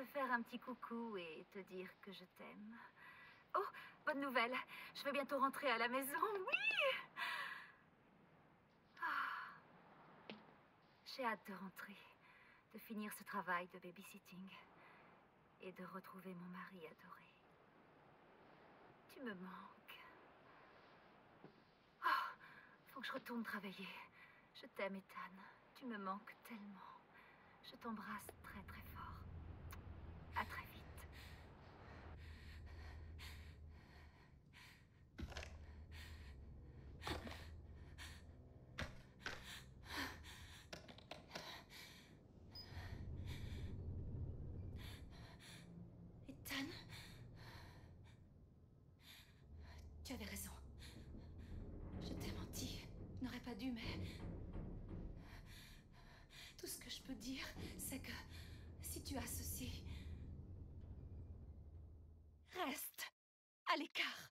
te faire un petit coucou et te dire que je t'aime. Oh, bonne nouvelle. Je vais bientôt rentrer à la maison. Oui! Ah. J'ai hâte de rentrer, de finir ce travail de babysitting et de retrouver mon mari adoré. Tu me manques. Oh, faut que je retourne travailler. Je t'aime, Ethan. Tu me manques tellement. Je t'embrasse très très fort. À très vite. Ethan, tu avais raison. Je t'ai menti. Je n'aurais pas dû, mais... Tout ce que je peux dire, c'est que si tu as ceci... Reste à l'écart.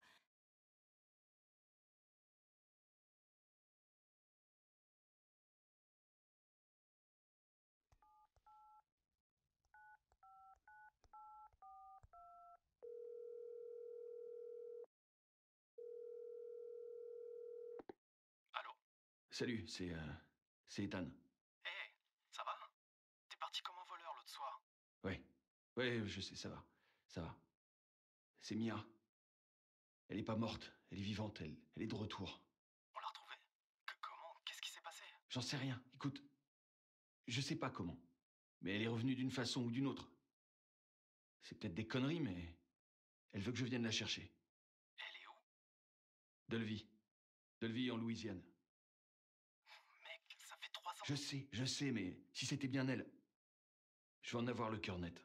Allô? Salut, c'est Ethan. Hé, ça va? T'es parti comme un voleur l'autre soir. Ouais, je sais, ça va. C'est Mia. Elle est pas morte, elle est vivante, elle est de retour. On l'a retrouvée? Comment? Qu'est-ce qui s'est passé? J'en sais rien, écoute. Je sais pas comment, mais elle est revenue d'une façon ou d'une autre. C'est peut-être des conneries, mais elle veut que je vienne la chercher. Elle est où? Delvey en Louisiane. Mec, ça fait 3 ans. Je sais, mais si c'était bien elle, je vais en avoir le cœur net.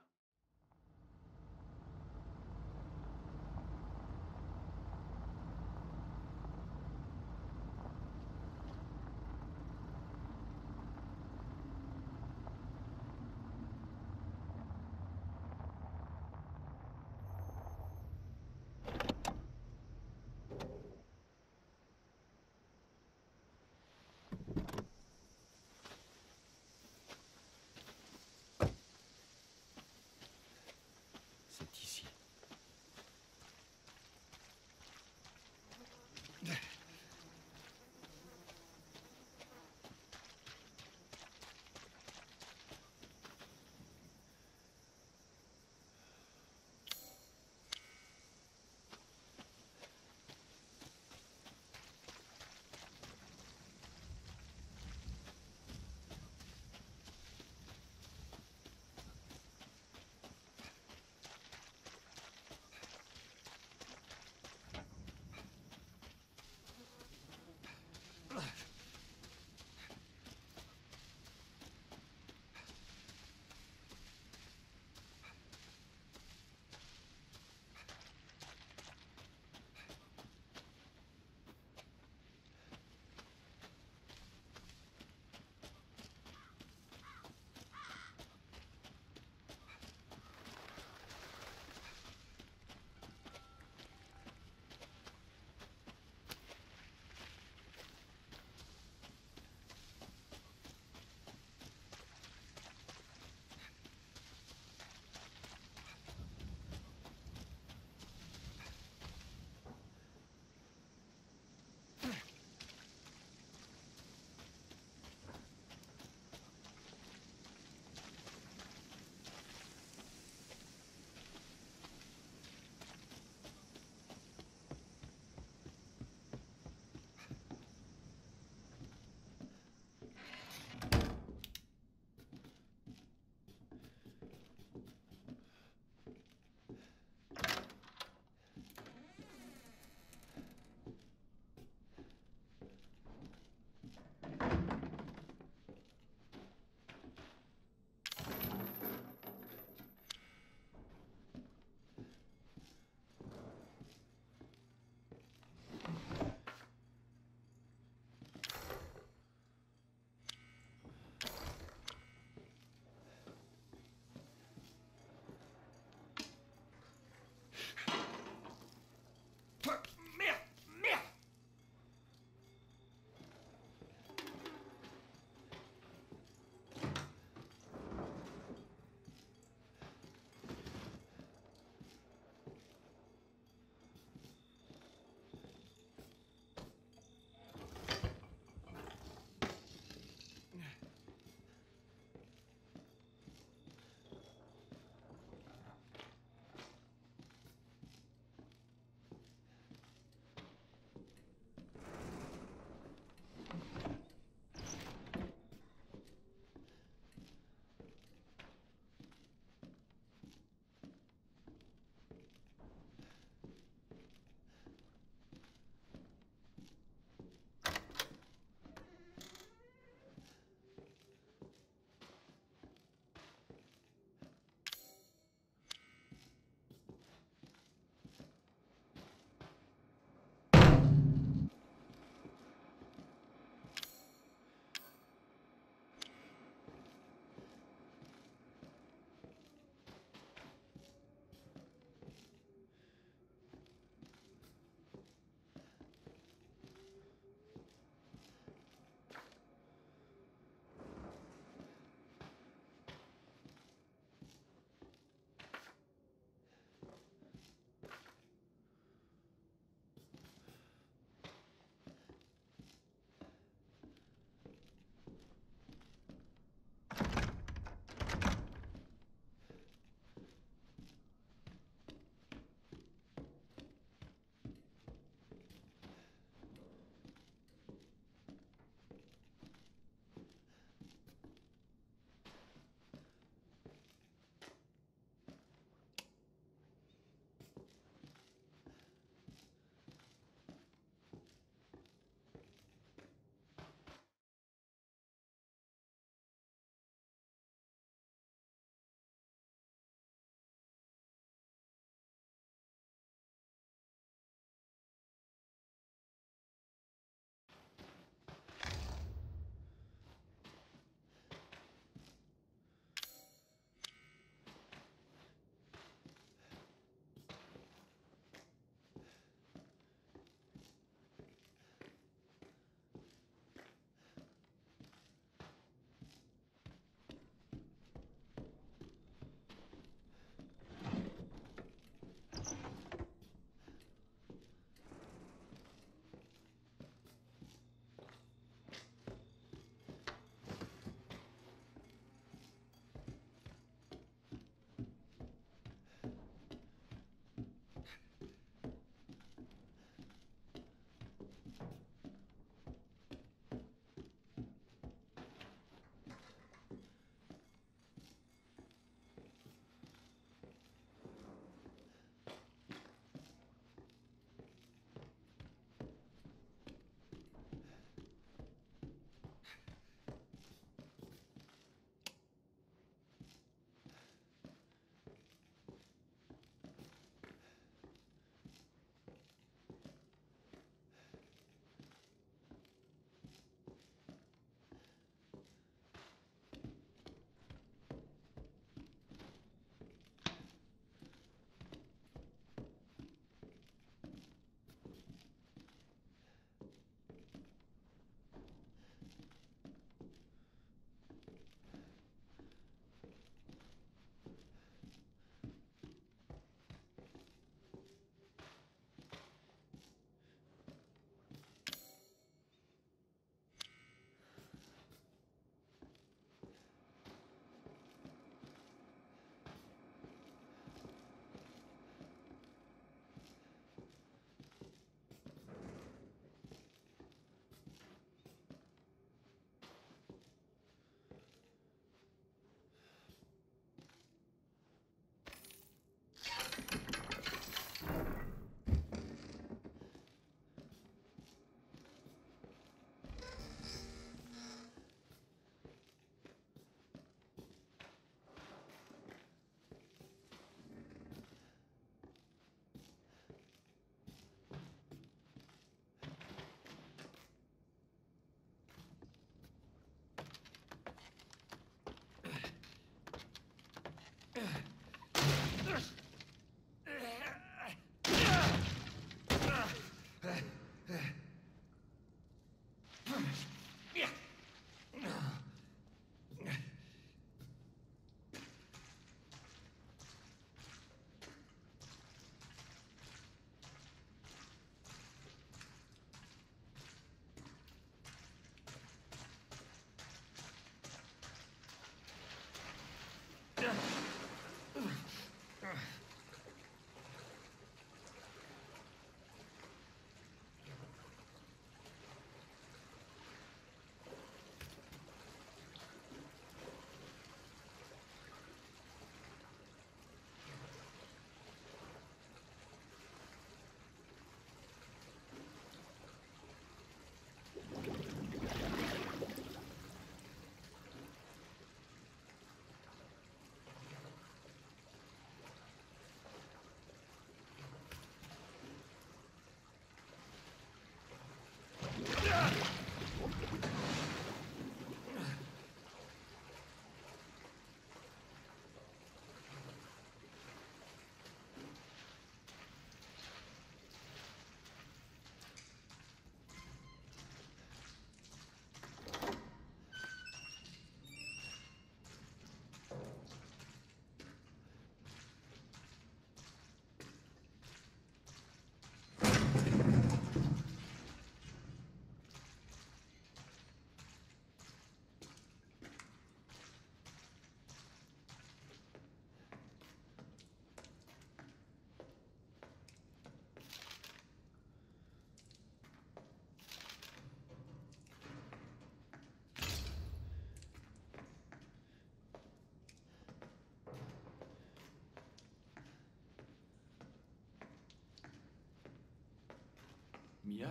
Mia?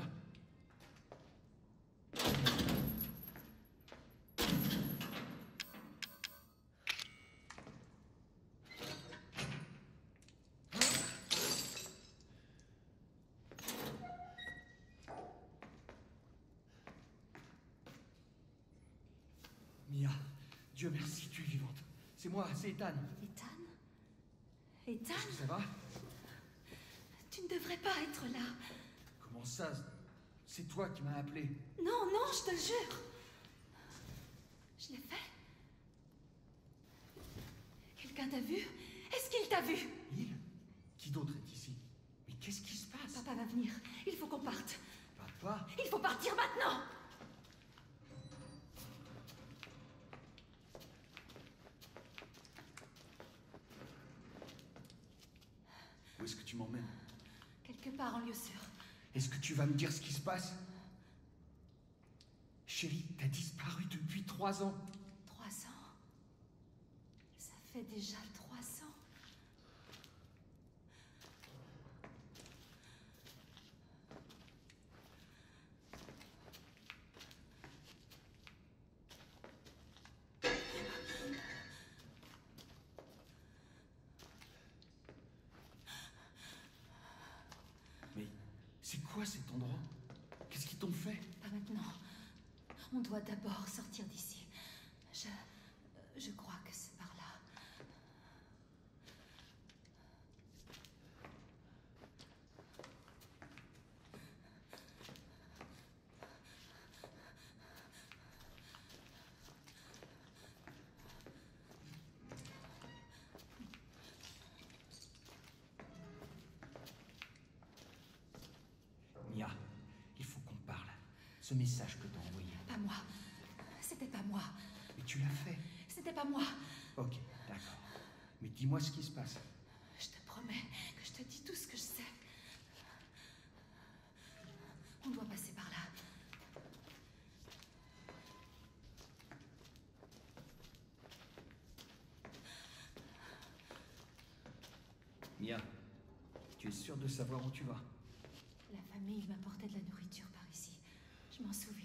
Mia, Dieu merci, tu es vivante. C'est moi, c'est Ethan. Ethan? Ethan? Est-ce que ça va? Tu ne devrais pas être là. Comment ça? C'est toi qui m'as appelé. Non, non, je te le jure. Je l'ai fait. Quelqu'un t'a vu? Est-ce qu'il t'a vu? Il? Qui d'autre est ici? Mais qu'est-ce qui se passe? Papa va venir. Il faut qu'on parte. Papa? Il faut partir maintenant. Où est-ce que tu m'emmènes? Quelque part en lieu sûr. Est-ce que tu vas me dire ce qui se passe? Chérie, t'as disparu depuis 3 ans. 3 ans. Ça fait déjà 3 ans. Mais c'est quoi cet endroit? Qu'est-ce qu'ils t'ont fait? Pas maintenant. On doit d'abord sortir d'ici. Je crois que c'est par là. Mia, il faut qu'on parle. Ce message que t'as envoyé. Pas moi. C'était pas moi. Mais tu l'as fait. C'était pas moi. Ok, d'accord. Mais dis-moi ce qui se passe. Je te promets que je te dis tout ce que je sais. On doit passer par là. Mia, tu es sûre de savoir où tu vas? La famille m'apportait de la nourriture par ici. Je m'en souviens.